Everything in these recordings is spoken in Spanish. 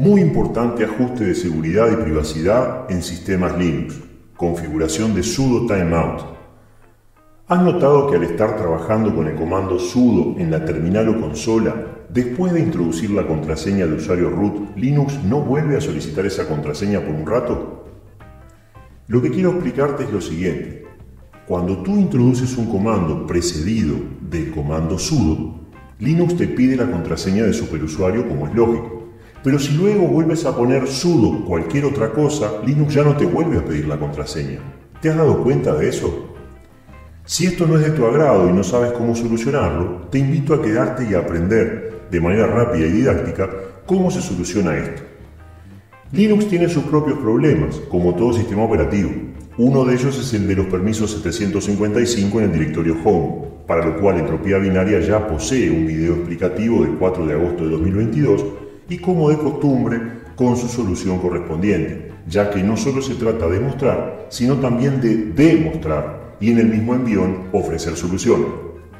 Muy importante ajuste de seguridad y privacidad en sistemas Linux. Configuración de sudo timeout. ¿Has notado que al estar trabajando con el comando sudo en la terminal o consola, después de introducir la contraseña de usuario root, Linux no vuelve a solicitar esa contraseña por un rato? Lo que quiero explicarte es lo siguiente. Cuando tú introduces un comando precedido del comando sudo, Linux te pide la contraseña de superusuario como es lógico. Pero si luego vuelves a poner sudo cualquier otra cosa, Linux ya no te vuelve a pedir la contraseña. ¿Te has dado cuenta de eso? Si esto no es de tu agrado y no sabes cómo solucionarlo, te invito a quedarte y a aprender de manera rápida y didáctica cómo se soluciona esto. Linux tiene sus propios problemas, como todo sistema operativo. Uno de ellos es el de los permisos 755 en el directorio Home, para lo cual Entropía Binaria ya posee un video explicativo del 4 de agosto de 2022 y como de costumbre con su solución correspondiente, ya que no solo se trata de mostrar, sino también de demostrar y en el mismo envión ofrecer soluciones.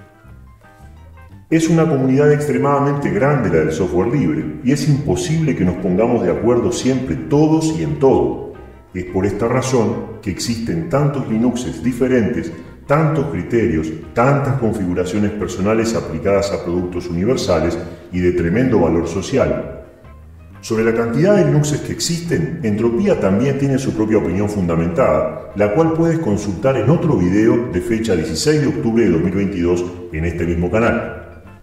Es una comunidad extremadamente grande la del software libre y es imposible que nos pongamos de acuerdo siempre todos y en todo. Es por esta razón que existen tantos Linuxes diferentes, tantos criterios, tantas configuraciones personales aplicadas a productos universales y de tremendo valor social. Sobre la cantidad de Linuxes que existen, Entropía también tiene su propia opinión fundamentada, la cual puedes consultar en otro video de fecha 16 de octubre de 2022 en este mismo canal.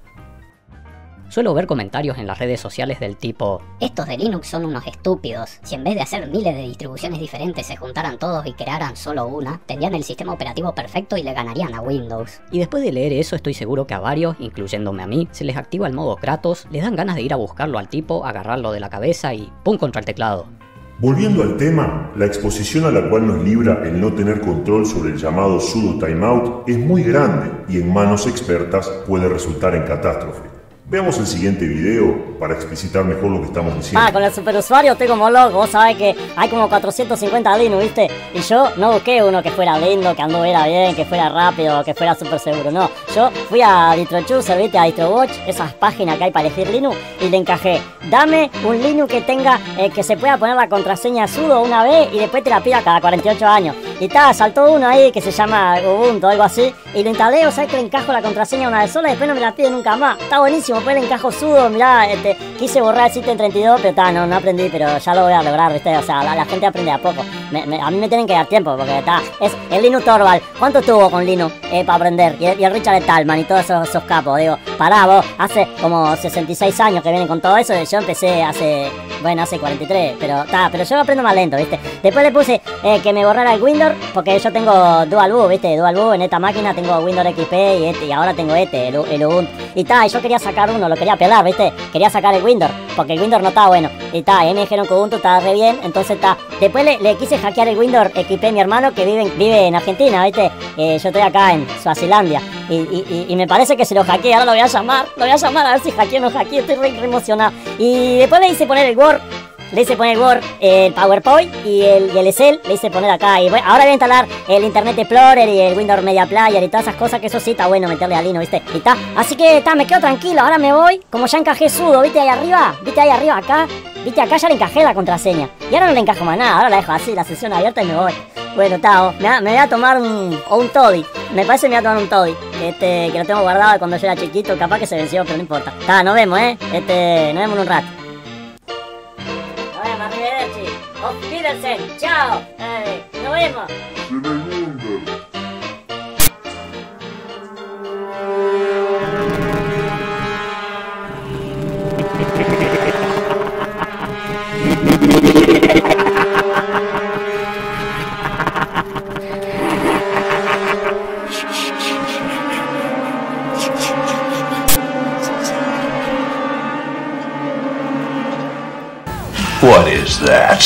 Suelo ver comentarios en las redes sociales del tipo: estos de Linux son unos estúpidos. Si en vez de hacer miles de distribuciones diferentes se juntaran todos y crearan solo una, tendrían el sistema operativo perfecto y le ganarían a Windows. Y después de leer eso estoy seguro que a varios, incluyéndome a mí, se les activa el modo Kratos, les dan ganas de ir a buscarlo al tipo, agarrarlo de la cabeza y ¡pum! Contra el teclado. Volviendo al tema, la exposición a la cual nos libra el no tener control sobre el llamado sudo timeout es muy grande y en manos expertas puede resultar en catástrofe. Veamos el siguiente video para explicitar mejor lo que estamos diciendo. Con el superusuario estoy como loco. Vos sabés que hay como 450 Linux, ¿viste? Y yo no busqué uno que fuera lindo, que anduviera bien, que fuera rápido, que fuera súper seguro. No, yo fui a DistroChooser, ¿viste? A DistroWatch, esas páginas que hay para elegir Linux, y le encajé: dame un Linux que tenga, que se pueda poner la contraseña sudo una vez y después te la pida cada 48 años. Y saltó uno ahí que se llama Ubuntu o algo así, y lo instalé. O sabés que le encajo la contraseña una vez sola y después no me la pide nunca más. Está buenísimo. Después le encajo sudo, mirá, quise borrar el System 32, pero no aprendí, pero ya lo voy a lograr, ¿viste? O sea, la gente aprende a poco. A mí me tienen que dar tiempo, porque es el Linux Torvald. ¿Cuánto tuvo con Linux para aprender? Y el Richard Stallman y todos esos capos, digo, pará vos, hace como 66 años que vienen con todo eso, y yo empecé hace 43, pero yo aprendo más lento, ¿viste? Después le puse que me borrara el Windows, porque yo tengo Dual Boot, ¿viste? Dual Boot en esta máquina, tengo Windows XP y ahora tengo el Ubuntu. Y yo quería sacar uno, lo quería pelar, ¿viste? Quería sacar el Windows, porque el Windows no estaba bueno. Y ahí me dijeron que Ubuntu estaba re bien, entonces después le quise hackear el Windows XP a mi hermano que vive en Argentina, ¿viste? Yo estoy acá en Suazilandia. Y me parece que se lo hackeé, ahora lo voy a llamar a ver si hackeo o no hackeo, estoy re emocionado. Y después le hice poner el Word. El PowerPoint y el Excel le hice poner acá. Y bueno, ahora voy a instalar el Internet Explorer y el Windows Media Player y todas esas cosas, que eso sí está bueno meterle a Linux, ¿viste? Así que me quedo tranquilo, ahora me voy. Como ya encajé sudo, ¿viste ahí arriba? Acá? ¿Viste acá? Ya le encajé la contraseña. Y ahora no le encajo más nada, ahora la dejo así, la sesión abierta y me voy. Bueno, me voy a tomar un Toddy. Me parece que me voy a tomar un Toddy. Que lo tengo guardado de cuando yo era chiquito, capaz que se venció, pero no importa. Nos vemos, nos vemos en un rato. Auf Wiedersehen, chao, nos vemos. What is that?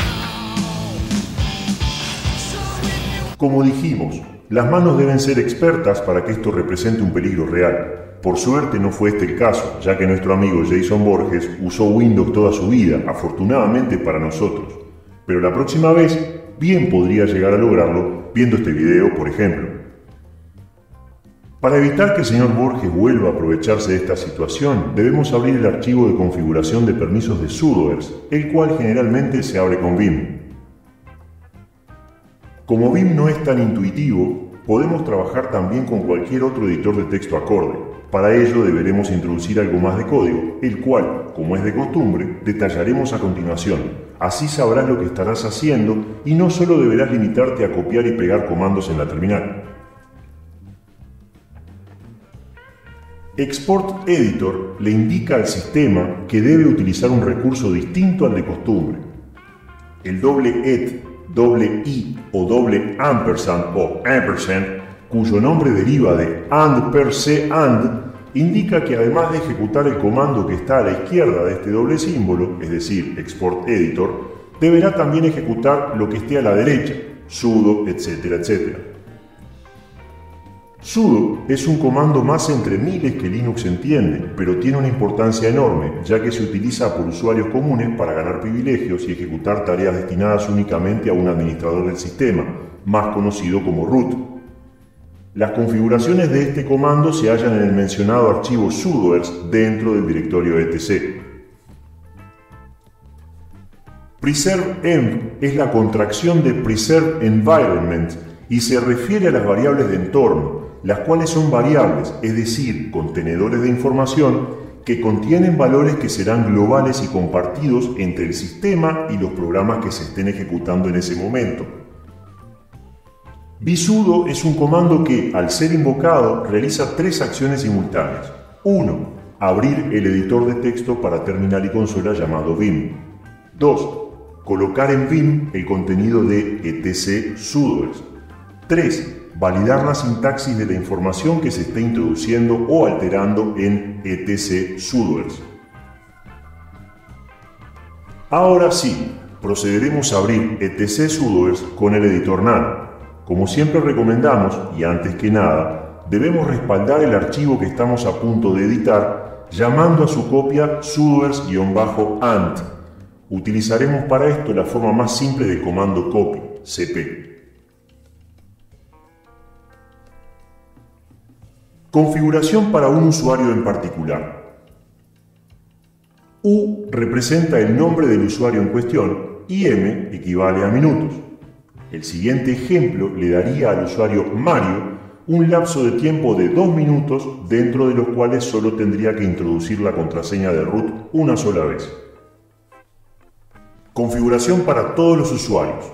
Como dijimos, las manos deben ser expertas para que esto represente un peligro real. Por suerte no fue este el caso, ya que nuestro amigo Jason Borges usó Windows toda su vida, afortunadamente para nosotros. Pero la próxima vez, bien podría llegar a lograrlo viendo este video, por ejemplo. Para evitar que el señor Borges vuelva a aprovecharse de esta situación, debemos abrir el archivo de configuración de permisos de sudoers, el cual generalmente se abre con Vim. Como Vim no es tan intuitivo, podemos trabajar también con cualquier otro editor de texto acorde. Para ello deberemos introducir algo más de código, el cual, como es de costumbre, detallaremos a continuación. Así sabrás lo que estarás haciendo y no solo deberás limitarte a copiar y pegar comandos en la terminal. Export Editor le indica al sistema que debe utilizar un recurso distinto al de costumbre. El $et, $i o $ampersand, cuyo nombre deriva de and per se and, indica que además de ejecutar el comando que está a la izquierda de este doble símbolo, es decir, Export Editor, deberá también ejecutar lo que esté a la derecha, sudo, etcétera, etcétera. Sudo es un comando más entre miles que Linux entiende, pero tiene una importancia enorme, ya que se utiliza por usuarios comunes para ganar privilegios y ejecutar tareas destinadas únicamente a un administrador del sistema, más conocido como root. Las configuraciones de este comando se hallan en el mencionado archivo sudoers dentro del directorio etc. Preserve-env es la contracción de Preserve Environment y se refiere a las variables de entorno, las cuales son variables, es decir, contenedores de información que contienen valores que serán globales y compartidos entre el sistema y los programas que se estén ejecutando en ese momento. vsudo es un comando que, al ser invocado, realiza tres acciones simultáneas. 1. Abrir el editor de texto para terminal y consola llamado Vim. 2. Colocar en Vim el contenido de etc sudoers. 3. Validar la sintaxis de la información que se esté introduciendo o alterando en etc sudoers. Ahora sí, procederemos a abrir etc sudoers con el editor NaN. Como siempre recomendamos, y antes que nada, debemos respaldar el archivo que estamos a punto de editar llamando a su copia sudoers-ant. Utilizaremos para esto la forma más simple del comando copy, cp. Configuración para un usuario en particular. U representa el nombre del usuario en cuestión y M equivale a minutos. El siguiente ejemplo le daría al usuario Mario un lapso de tiempo de 2 minutos dentro de los cuales solo tendría que introducir la contraseña de root una sola vez. Configuración para todos los usuarios.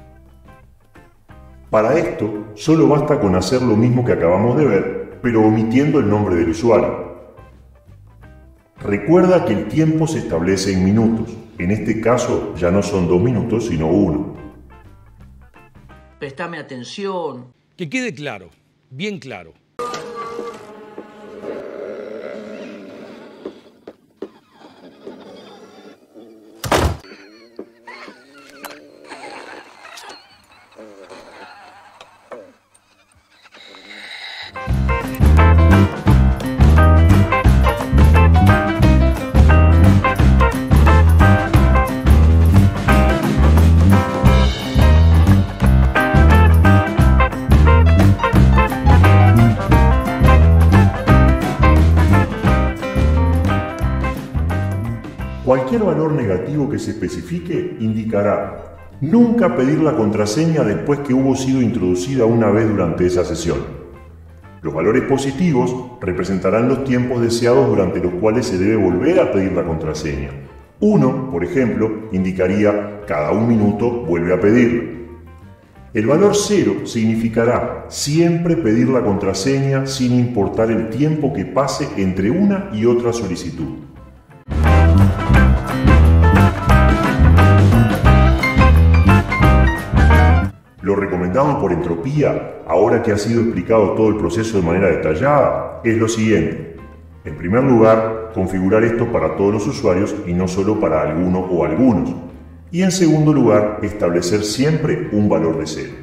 Para esto, solo basta con hacer lo mismo que acabamos de ver, pero omitiendo el nombre del usuario. Recuerda que el tiempo se establece en minutos. En este caso ya no son 2 minutos, sino 1. Prestame atención. Que quede claro, bien claro. Cualquier valor negativo que se especifique indicará nunca pedir la contraseña después que hubo sido introducida una vez durante esa sesión. Los valores positivos representarán los tiempos deseados durante los cuales se debe volver a pedir la contraseña. 1, por ejemplo, indicaría cada 1 minuto vuelve a pedirla. El valor 0 significará siempre pedir la contraseña sin importar el tiempo que pase entre una y otra solicitud. Lo recomendado por Entropía, ahora que ha sido explicado todo el proceso de manera detallada, es lo siguiente. En primer lugar, configurar esto para todos los usuarios y no solo para alguno o algunos. Y en segundo lugar, establecer siempre un valor de 0.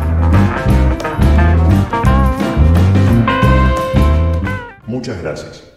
Muchas gracias.